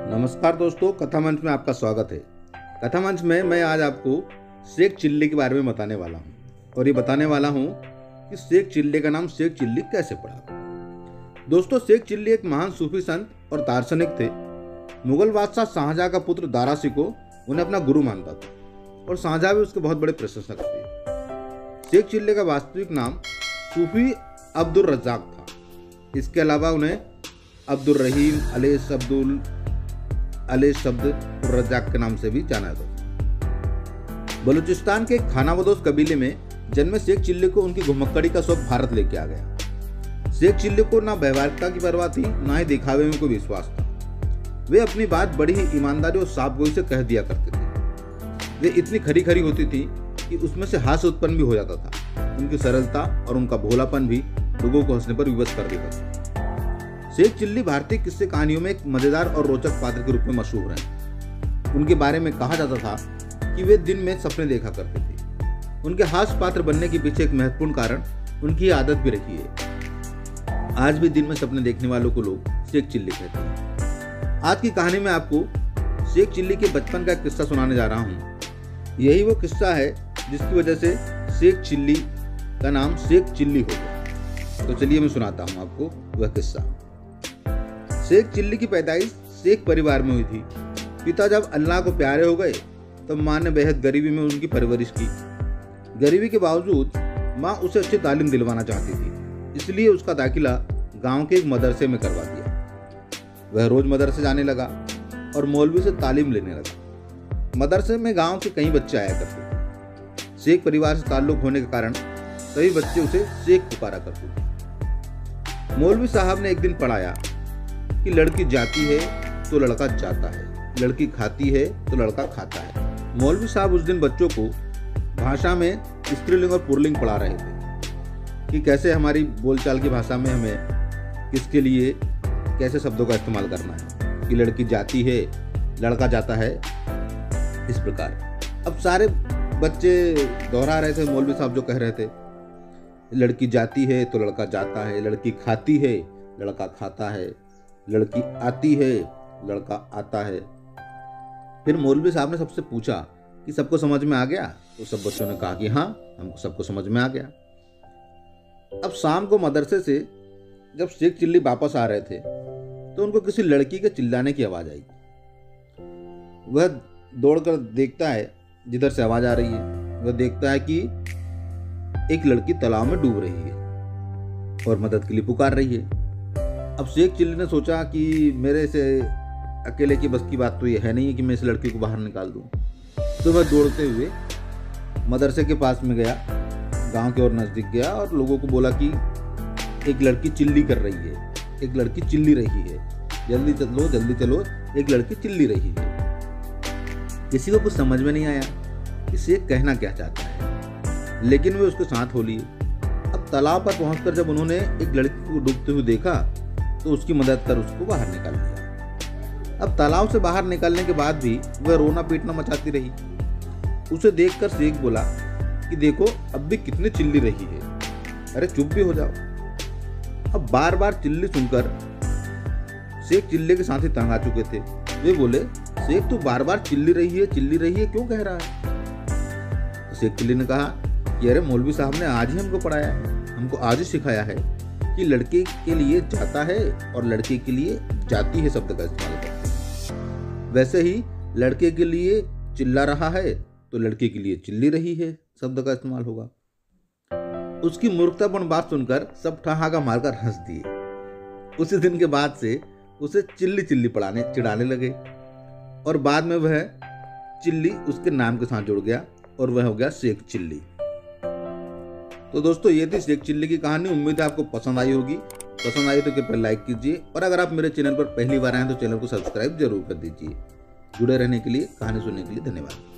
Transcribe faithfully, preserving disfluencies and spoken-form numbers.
नमस्कार दोस्तों, कथा मंच में आपका स्वागत है। कथा मंच में मैं आज आपको शेख चिल्ली के बारे में बताने वाला हूँ और ये बताने वाला हूँ कि शेख चिल्ली का नाम शेख चिल्ली कैसे पड़ा। दोस्तों, शेख चिल्ली एक महान सूफी संत और दार्शनिक थे। मुगल बादशाह शाहजहां का पुत्र दारा शिकोह उन्हें अपना गुरु मानता था और शाहजहां भी उसके बहुत बड़े प्रशंसक थे। शेख चिल्ली का वास्तविक नाम सूफी अब्दुल रज्जाक था। इसके अलावा उन्हें अब्दुल रहीम अलेश अब्दुल अलेश शब्द रज्जाक के नाम से भी जाना जाता। बलूचिस्तान के खानाबदोश कबीले में जन्मे शेख चिल्ली को उनकी घुमक्कड़ी का शौक भारत लेके आ गया। शेख चिल्ली को ना व्यवहारिकता की परवाह थी, ना ही दिखावे में कोई विश्वास था। वे अपनी बात बड़ी ही ईमानदारी और साफगोई से कह दिया करते थे। वे इतनी खरी खरी होती थी कि उसमें से हास्य उत्पन्न भी हो जाता था। उनकी सरलता और उनका भोलापन भी लोगों को हंसने पर विवश कर देता था। शेख चिल्ली भारतीय किस्से कहानियों में एक मजेदार और रोचक पात्र के रूप में मशहूर हैं। उनके बारे में कहा जाता था कि वे दिन में सपने देखा करते थे। उनके हास्य पात्र बनने के पीछे एक महत्वपूर्ण कारण उनकी आदत भी रही है। आज भी दिन में सपने देखने वालों को लोग शेख चिल्ली कहते हैं। आज की कहानी में आपको शेख चिल्ली के बचपन का एक किस्सा सुनाने जा रहा हूँ। यही वो किस्सा है जिसकी वजह से शेख चिल्ली का नाम शेख चिल्ली हो गया। तो चलिए मैं सुनाता हूँ आपको वह किस्सा। शेख चिल्ली की पैदाइश शेख परिवार में हुई थी। पिता जब अल्लाह को प्यारे हो गए तब माँ ने बेहद गरीबी में उनकी परवरिश की। गरीबी के बावजूद माँ उसे अच्छी तालीम दिलवाना चाहती थी, इसलिए उसका दाखिला गांव के एक मदरसे में करवा दिया। वह रोज मदरसे जाने लगा और मौलवी से तालीम लेने लगा। मदरसे में गांव के कई बच्चे आया करते। शेख परिवार से ताल्लुक होने के कारण सभी बच्चे उसे शेख पुकारा करते थे। मौलवी साहब ने एक दिन पढ़ाया कि लड़की जाती है तो लड़का जाता है, लड़की खाती है तो लड़का खाता है। मौलवी साहब उस दिन बच्चों को भाषा में स्त्रीलिंग और पुल्लिंग पढ़ा रहे थे कि कैसे हमारी बोलचाल की भाषा में हमें किसके लिए कैसे शब्दों का इस्तेमाल करना है। कि लड़की जाती है, लड़का जाता है, इस प्रकार। अब सारे बच्चे दोहरा रहे थे मौलवी साहब जो कह रहे थे। लड़की जाती है तो लड़का जाता है, लड़की खाती है, लड़का खाता है, लड़की आती है, लड़का आता है। फिर मौलवी साहब ने सबसे पूछा कि सबको समझ में आ गया? तो सब बच्चों ने कहा कि हाँ, हमको सबको समझ में आ गया। अब शाम को मदरसे से जब शेख चिल्ली वापस आ रहे थे तो उनको किसी लड़की के चिल्लाने की आवाज आई। वह दौड़कर देखता है जिधर से आवाज आ रही है। वह देखता है कि एक लड़की तालाब में डूब रही है और मदद के लिए पुकार रही है। अब शेख चिल्ली ने सोचा कि मेरे से अकेले की बस की बात तो ये है नहीं कि मैं इस लड़की को बाहर निकाल दूं। तो वह दौड़ते हुए मदरसे के पास में गया, गांव के और नजदीक गया और लोगों को बोला कि एक लड़की चिल्ली कर रही है, एक लड़की चिल्ली रही है, जल्दी चलो जल्दी चलो, एक लड़की चिल्ली रही है। किसी को कुछ समझ में नहीं आया कि शेख कहना क्या चाहता है, लेकिन वे उसके साथ हो लिए। अब तालाब पर पहुंचकर जब उन्होंने एक लड़की को डूबते हुए देखा तो उसकी मदद कर उसको बाहर निकाल दिया। अब तालाब से बाहर निकलने के बाद भी वह रोना पीटना मचाती रही। उसे देखकर शेख बोला कि देखो अब भी कितनी चिल्ली रही है, अरे चुप भी हो जाओ। अब बार बार चिल्ली सुनकर शेख चिल्ली के साथ ही तंग आ चुके थे। वे बोले, शेख तू बार बार चिल्ली रही है चिल्ली रही है क्यों कह रहा है? शेख चिल्ली ने कहा कि अरे मौलवी साहब ने आज ही हमको पढ़ाया है, हमको आज ही सिखाया है कि लड़के के लिए जाता है और लड़के के लिए जाती है शब्द का इस्तेमाल करते हैं। वैसे ही लड़के के लिए चिल्ला रहा है तो लड़के के लिए चिल्ली रही है शब्द का इस्तेमाल होगा। उसकी मूर्खतापूर्ण बात सुनकर सब ठहाका मारकर हंस दिए। उसी दिन के बाद से उसे चिल्ली चिल्ली पढ़ाने चिढ़ाने लगे और बाद में वह चिल्ली उसके नाम के साथ जुड़ गया और वह हो गया शेख चिल्ली। तो दोस्तों, ये थी शेख चिल्ली की कहानी। उम्मीद है आपको पसंद आई होगी। पसंद आई तो कृपया लाइक कीजिए और अगर आप मेरे चैनल पर पहली बार आए तो चैनल को सब्सक्राइब जरूर कर दीजिए। जुड़े रहने के लिए, कहानी सुनने के लिए धन्यवाद।